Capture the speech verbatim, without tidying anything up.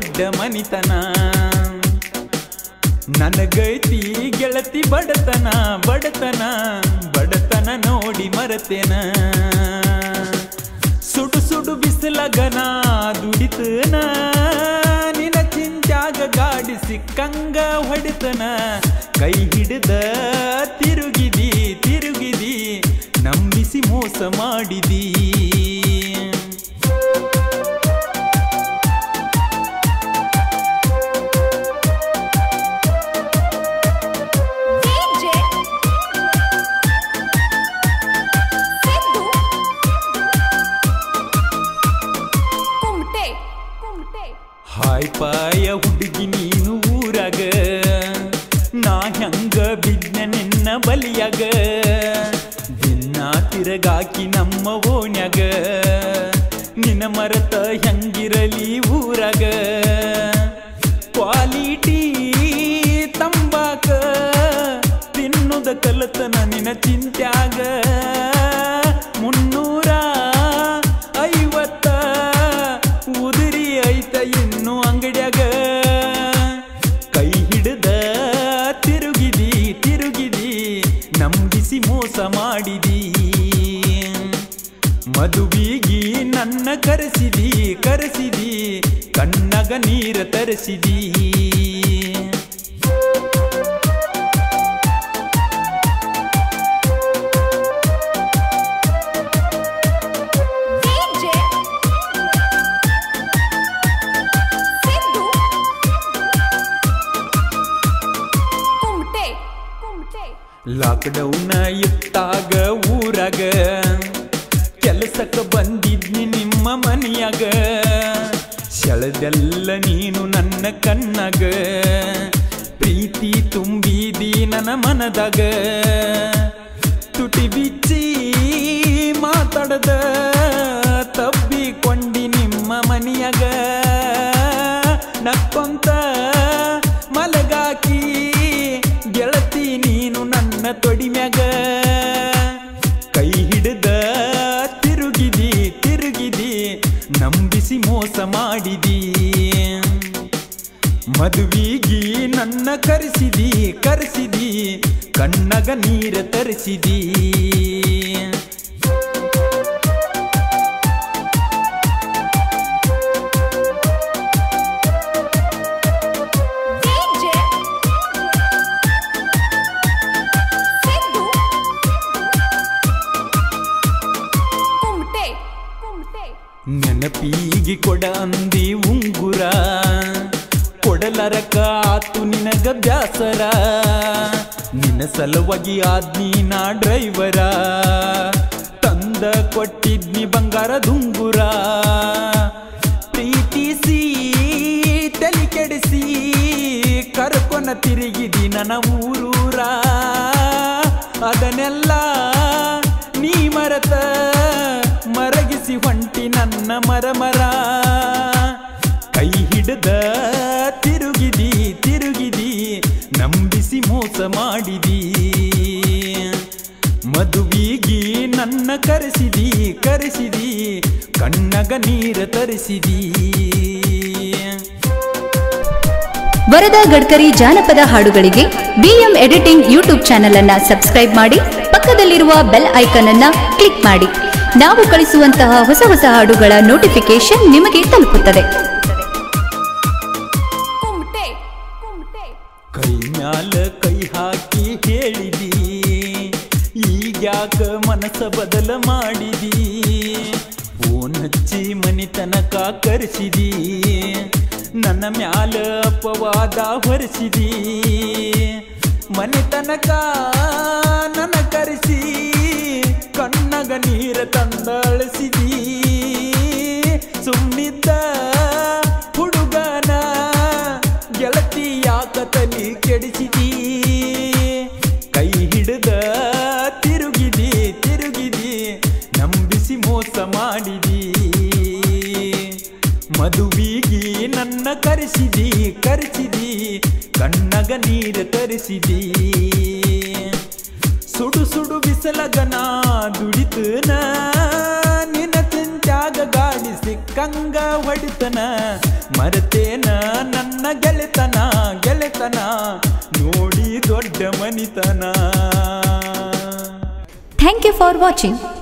ದೊಡ್ಡ ಮನಿತನ ನನಗೈತಿ ಗೆಳತಿ ಬಡತನ ಬಡತನ ಬಡತನ ನೋಡಿ ಮರತೇನ ಸುಡು ಸುಡು ಬಿಸಿಲಗನ ದುಡಿತನ ನಿನ ಚಿಂತ್ಯಾಗ ಗಾಡಿ ಸಿಕ್ಕಂಗ ಹೊಡಿತನ ಕೈ ಹಿಡಿದ ತಿರುಗಿದಿ ತಿರುಗಿದಿ ನಂಬಿಸಿ ಮೋಸ ಮಾಡಿದಿ ಹಾಯ್ ಪಾಯ ಹುಡುಗಿ ನೀನು ಊರಾಗ ನಾ ಹೆಂಗ ಬಿದ್ನ ನಿನ್ನ ಬಲಿಯಾಗ ದಿನ ತಿರಗಾಕಿ ನಮ್ಮ ಓಣ್ಯಾಗ ನಿನ್ನ ಮರತ ಹೆಂಗಿರಲಿ ಊರಾಗ ಕ್ವಾಲಿಟಿ ತಂಬಾಕ ತಿನ್ನುದ ಕಲತನ ನಿನ್ನ ಚಿಂತ್ಯಾಗ ಮುನ್ನೂರ ಐವತ್ತ ಉದುರಿ ಐತ ಇನ್ನು ಅಂಗಡ್ಯಾಗ ಕೈ ಹಿಡಿದ ತಿರುಗಿದಿ ತಿರುಗಿದಿ ನಂಬಿಸಿ ಮೋಸ ಮಾಡಿದಿ ಮದುವಿಗಿ ನನ್ನ ಕರೆಸಿದಿ ಕರೆಸಿದಿ ಕಣ್ಣಗ ನೀರ ತರಿಸಿದಿ ಲಾಕ್ಡೌನ್ ಇಟ್ಟಾಗ ಊರಾಗ ಕೆಲಸಕ್ಕೆ ಬಂದಿದ್ನಿ ನಿಮ್ಮ ಮನೆಯಾಗ ಸೆಳೆದೆಲ್ಲ ನೀನು ನನ್ನ ಕಣ್ಣಾಗ ಪ್ರೀತಿ ತುಂಬಿದಿ ನನ್ನ ಮನದಾಗ ತುಟಿ ಬಿಚ್ಚಿ ಮಾತಾಡದ ತಬ್ಬಿಕೊಂಡಿ ನಿಮ್ಮ ಮನೆಯಾಗ ನಕ್ಕೊಂತ ಮಲಗಾಕಿ ಗೆಳತಿ ನೀನು ನನ್ನ ತೊಡಿಮ್ಯಾಗ ಕೈ ಹಿಡಿದ ತಿರುಗಿದಿ ತಿರುಗಿದಿ ನಂಬಿಸಿ ಮೋಸ ಮಾಡಿದಿ ಮದುವಿಗಿ ನನ್ನ ಕರೆಸಿದಿ ಕರೆಸಿದಿ ಕಣ್ಣಗ ನೀರ ತರಿಸಿದಿ ನೆನಪಿಗಿ ಕೊಡ ಅಂದಿ ಉಂಗುರ ಕೊಡಲರಕ ಆತು ನಿನಗ ಬ್ಯಾಸರ ನಿನ್ನ ಸಲುವಾಗಿ ಆದ್ನಿ ನಾ ಡ್ರೈವರ ತಂದ ಕೊಟ್ಟಿದ್ನಿ ಬಂಗಾರ ದುಂಗುರ ಪ್ರೀತಿಸಿ ತಲೆ ಕೆಡಿಸಿ ಕರ್ಕೊನ ತಿರುಗಿದಿ ನನ್ನ ಊರೂರ ಅದನ್ನೆಲ್ಲ ನೀ ಮರತ ಮರಗಿಸಿ ಹೊಂಟಿ ನನ್ನ ಮರ ಮರ ಕೈ ಹಿಡಿದ ತಿರುಗಿದಿ ತಿರುಗಿದಿ ನಂಬಿಸಿ ಮೋಸ ಮಾಡಿದಿ ಮದುವಿಗಿ ನನ್ನ ಕರೆಸಿದಿ ಕರೆಸಿದಿ ಕಣ್ಣಗ ನೀರ ತರಿಸಿದಿ ವರದಾ ಗಡ್ಕರಿ ಜಾನಪದ ಹಾಡುಗಳಿಗೆ ಬಿಎಂ ಎಡಿಟಿಂಗ್ ಯೂಟ್ಯೂಬ್ ಚಾನೆಲ್ ಅನ್ನ ಸಬ್ಸ್ಕ್ರೈಬ್ ಮಾಡಿ ಪಕ್ಕದಲ್ಲಿರುವ ಬೆಲ್ ಐಕಾನ್ ಅನ್ನ ಕ್ಲಿಕ್ ಮಾಡಿ ನಾವು ಕಳಿಸುವಂತಹ ಹೊಸ ಹೊಸ ಹಾಡುಗಳ ನೋಟಿಫಿಕೇಶನ್ ನಿಮಗೆ ತಲುಪುತ್ತದೆ ಕೈ ಮ್ಯಾಲ ಕೈ ಹಾಕಿ ಹೇಳಿದಿ ಈಗ್ಯಾಕ ಮನಸ್ಸ ಬದಲ ಮಾಡಿದಿ ಫೋನ್ ಹಚ್ಚಿ ಮನಿ ತನಕ ಕರೆಸಿದಿ ನನ್ನ ಮ್ಯಾಲ ಅಪವಾದ ಹೊರಿಸಿದಿ ಮನೆ ತನಕ ನನ್ನ ಕರೆಸಿ ಕಣ್ಣಗ ನೀರ ತಂದಳಿಸಿದಿ ಸುಮ್ನಿದ್ದ ಹುಡುಗನ ಗೆಳತಿ ಯಾಕ ತಲಿ ಕೆಡಿಸಿದಿ ಕೈ ಹಿಡಿದ ತಿರುಗಿದಿ ತಿರುಗಿದಿ ನಂಬಿಸಿ ಮೋಸ ಮಾಡಿದಿ ಮದುವಿಗಿ ನನ್ನ ಕರೆಸಿದಿ ಕರೆಸಿದಿ ಕಣ್ಣಗ ನೀರ ತರಿಸಿದಿ ಸುಡು ಸುಡು ಬಿಸಲಗನ ದುಡಿತನ ನಿನ್ನ ಚಿಂತ್ಯಾಗ ಗಾಡಿ ಸಿಕ್ಕ ಕಂಗ ಹೊಡಿತನ ಮರೆತೇನ ನನ್ನ ಗೆಳೆತನ ಗೆಳೆತನ ನೋಡಿ ದೊಡ್ಡ ಮನಿತನ. Thank you for watching.